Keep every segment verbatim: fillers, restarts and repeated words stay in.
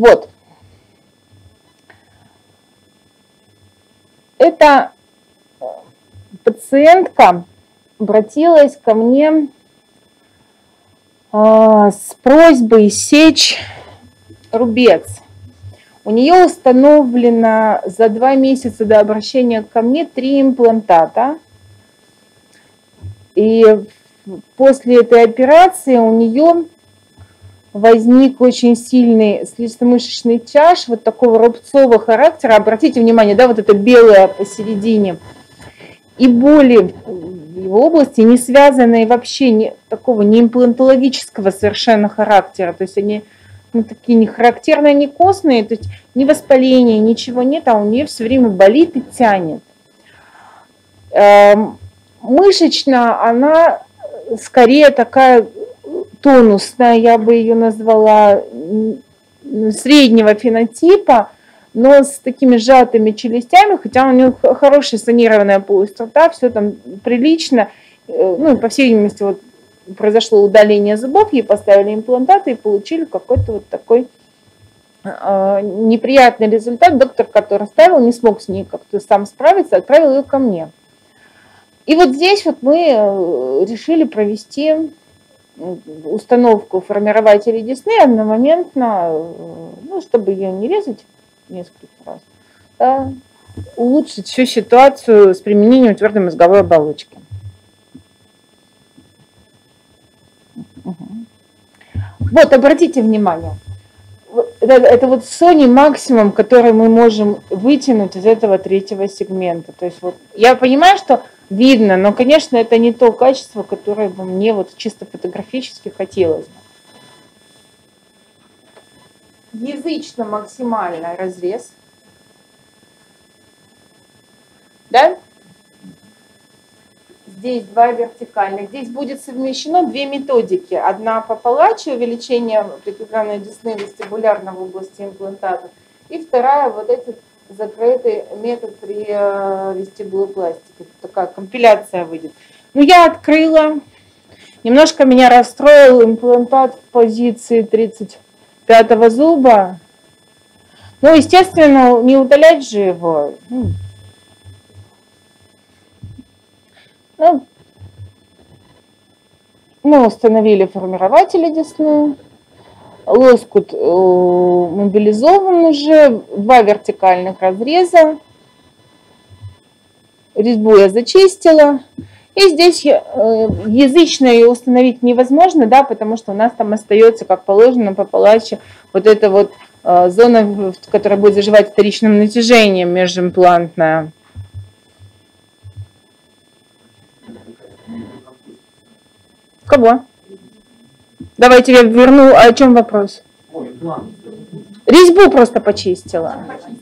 Вот. Эта пациентка обратилась ко мне э, с просьбой сечь рубец. У нее установлено за два месяца до обращения ко мне три имплантата. И после этой операции у нее возник очень сильный слизистомышечный тяж вот такого рубцового характера. Обратите внимание, да, вот это белое посередине. И боли в его области, не связанные вообще не, такого не имплантологического совершенно характера. То есть они ну, такие не характерные, не костные, то есть ни воспаления, ничего нет, а у нее все время болит и тянет. Мышечно она скорее такая тонусная, я бы ее назвала, среднего фенотипа, но с такими сжатыми челюстями, хотя у нее хорошая санированная полость рта, все там прилично. Ну, по всей видимости, вот произошло удаление зубов, ей поставили имплантаты и получили какой-то вот такой э, неприятный результат. Доктор, который ставил, не смог с ней как-то сам справиться, отправил ее ко мне. И вот здесь вот мы решили провести установку формирователей десны одномоментно, ну, чтобы ее не резать несколько раз, да, улучшить всю ситуацию с применением твердой мозговой оболочки. Вот, обратите внимание, это, это вот Sony максимум, который мы можем вытянуть из этого третьего сегмента. То есть вот я понимаю, что видно, но, конечно, это не то качество, которое бы мне вот чисто фотографически хотелось бы. Язычно максимальный разрез. Да? Здесь два вертикальных. Здесь будет совмещено две методики. Одна по палачи, увеличение прикрепленной десны вестибулярно в области имплантата. И вторая вот этот закрытый метод при вестибулопластике. Такая компиляция выйдет. Ну, я открыла. Немножко меня расстроил имплантат в позиции тридцать пятого зуба. Ну, естественно, не удалять же его. Ну, мы установили формирователи десны. Лоскут мобилизован уже. Два вертикальных разреза. Резьбу я зачистила. И здесь язычно ее установить невозможно, да, потому что у нас там остается, как положено, по палаче, вот эта вот зона, которая будет заживать вторичным натяжением межимплантная. Кого? Давайте я верну. О чем вопрос? Резьбу просто почистила.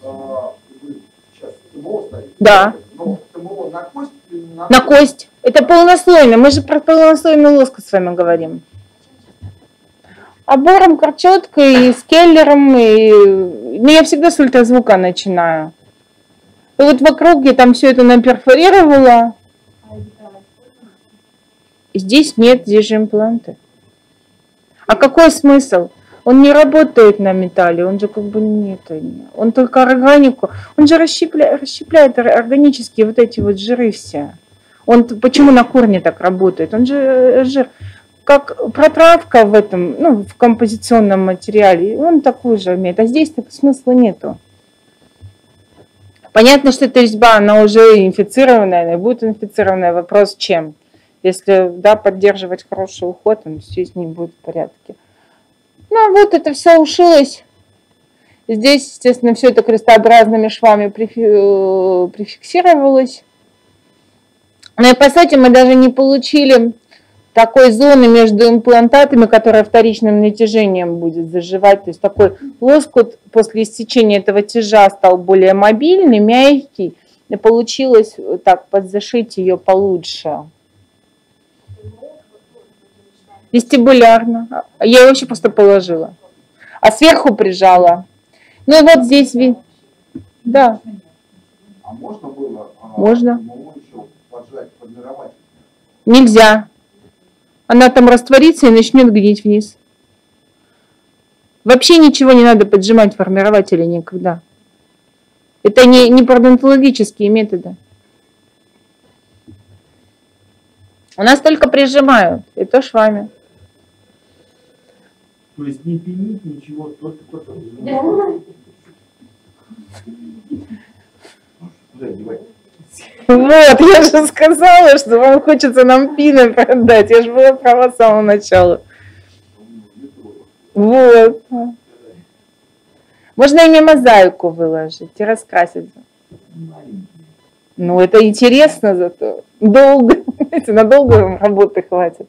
Да. На кость. Это полнослойно. Мы же про полнослойный лоскут с вами говорим. Обором, корчеткой, с келлером. И... Ну, я всегда с ультразвука начинаю. И вот вокруг я там все это наперфорировала. Здесь нет, здесь же импланты. А какой смысл? Он не работает на металле, он же как бы нет, он только органику, он же расщепляет, расщепляет органические вот эти вот жиры все. Он почему на корне так работает? Он же жир, как протравка в этом, ну, в композиционном материале, он такой же имеет, а здесь так смысла нету. Понятно, что эта резьба, она уже инфицированная, будет инфицированная, вопрос чем? Если, да, поддерживать хороший уход, он все с ней будет в порядке. Ну, вот это все ушилось. Здесь, естественно, все это крестообразными швами прификсировалось. Но и, по сути, мы даже не получили такой зоны между имплантатами, которая вторичным натяжением будет заживать. То есть такой лоскут после истечения этого тяжа стал более мобильный, мягкий. И получилось так подзашить ее получше. Вестибулярно. Я ее вообще просто положила. А сверху прижала. Ну и вот здесь... Да. А можно было... Можно. Еще поджать, формировать? Нельзя. Она там растворится и начнет гнить вниз. Вообще ничего не надо поджимать формирователи никогда. Это не, не пародонтологические методы. У нас только прижимают, и то швами. То есть не пенить ничего, только только. Вот, я же сказала, что вам хочется нам пины продать. Я же была права с самого начала. Вот. Можно ими мозаику выложить и раскрасить. Ну, это интересно зато. Долго. Надолго работы хватит.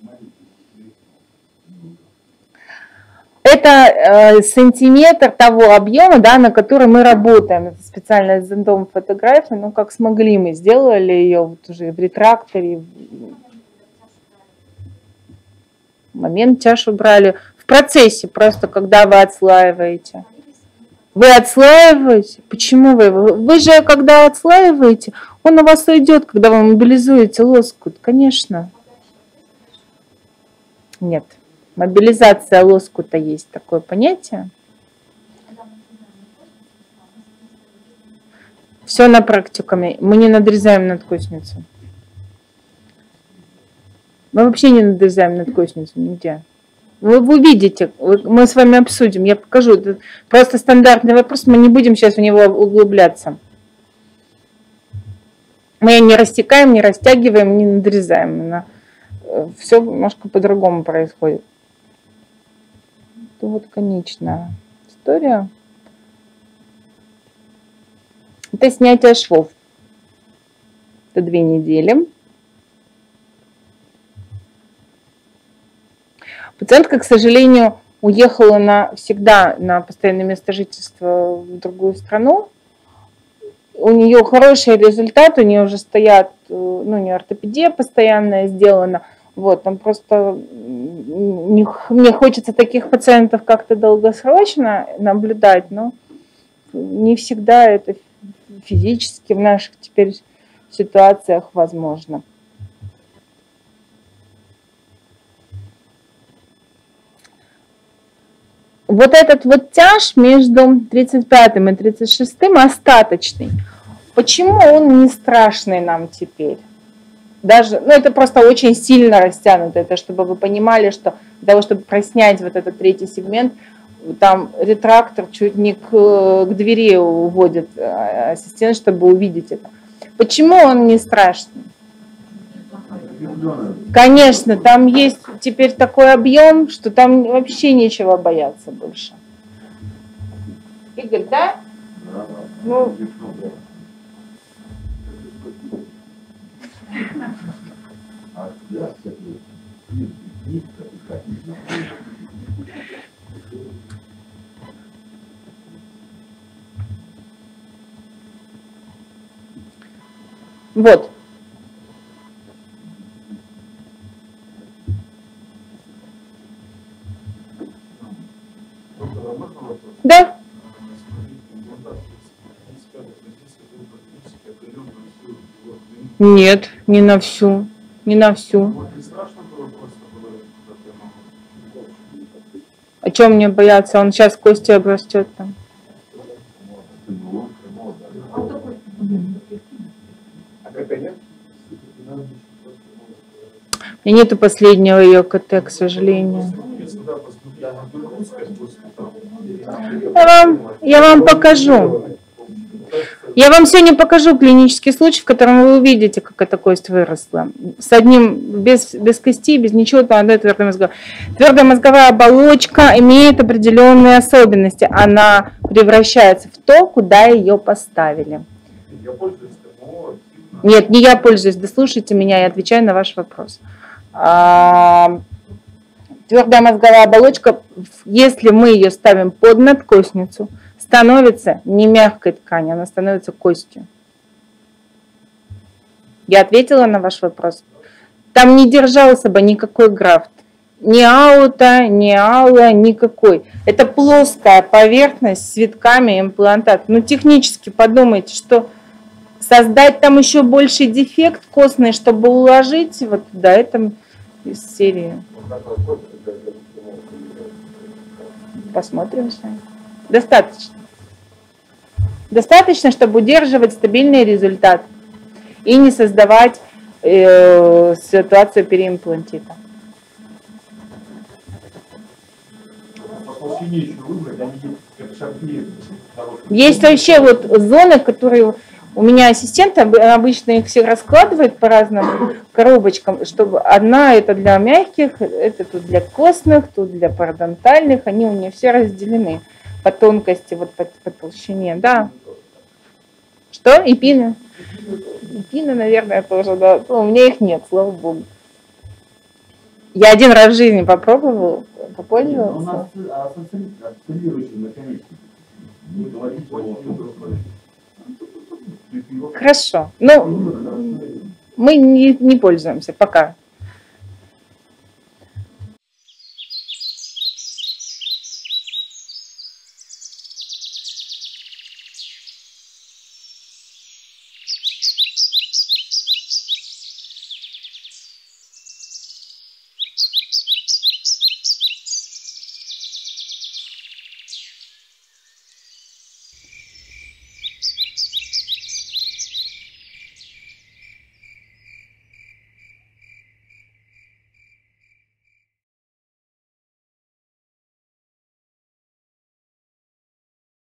Это э, сантиметр того объема, да, на который мы работаем. Это специально с зондом фотографии. Ну, как смогли, мы сделали ее вот уже в ретракторе. Момент чашу брали. В процессе просто, когда вы отслаиваете. Вы отслаиваете? Почему вы? Вы же, когда отслаиваете, он у вас уйдет, когда вы мобилизуете лоскут. Конечно. Нет. Мобилизация лоскута есть такое понятие. Все на практикуме. Мы не надрезаем надкосницу. Мы вообще не надрезаем надкосницу нигде. Вы увидите, мы с вами обсудим, я покажу. Это просто стандартный вопрос, мы не будем сейчас в него углубляться. Мы не растекаем, не растягиваем, не надрезаем. Все немножко по-другому происходит. Это вот конечная история. Это снятие швов. Это две недели. Пациентка, к сожалению, уехала навсегда на постоянное место жительства в другую страну. У нее хороший результат, у нее уже стоят, ну, не ортопедия постоянная сделана. Вот, там просто не, мне хочется таких пациентов как-то долгосрочно наблюдать, но не всегда это физически в наших теперь ситуациях возможно. Вот этот вот тяж между тридцать пятым и тридцать шестым остаточный. Почему он не страшный нам теперь? Даже, ну это просто очень сильно растянуто, это чтобы вы понимали, что для того, чтобы проснять вот этот третий сегмент, там ретрактор чуть не к, к двери уводит ассистент, чтобы увидеть это. Почему он не страшный? Конечно, там есть теперь такой объем, что там вообще нечего бояться больше. Игорь, да? Ну, вот. Да. Нет, не на всю, не на всю. О чем мне бояться? Он сейчас костью обрастет там. И нету последнего ее КТ, к сожалению. Я вам, я вам покажу. Я вам сегодня покажу клинический случай, в котором вы увидите, как эта кость выросла. С одним, без, без кости, без ничего, там одна твердая мозговая. Твердая мозговая оболочка имеет определенные особенности. Она превращается в то, куда ее поставили. Нет, не я пользуюсь, дослушайте меня, я отвечаю на ваш вопрос. А, твердая мозговая оболочка, если мы ее ставим под надкостницу, становится не мягкой тканью, она становится костью. Я ответила на ваш вопрос. Там не держался бы никакой графт. Ни аута, ни аула, никакой. Это плоская поверхность с витками имплантата. Ну, технически подумайте, что создать там еще больший дефект костный, чтобы уложить вот туда, это из серии. Посмотрим сами. Достаточно. Достаточно, чтобы удерживать стабильный результат и не создавать э, ситуацию переимплантита. По толщине еще выбрать, они как шарпнее. Есть вообще вот зоны, которые у меня ассистент обычно их все раскладывает по разным коробочкам, чтобы одна это для мягких, это тут для костных, тут для парадонтальных, они у меня все разделены по тонкости, вот по, по толщине, да. Что? Эпины? Эпины, наверное, тоже, да. У меня их нет, слава богу. Я один раз в жизни попробовал, попользовался. У нас осциллирующий наконечник. Не говорите о... Хорошо. Ну, мы не, не пользуемся пока.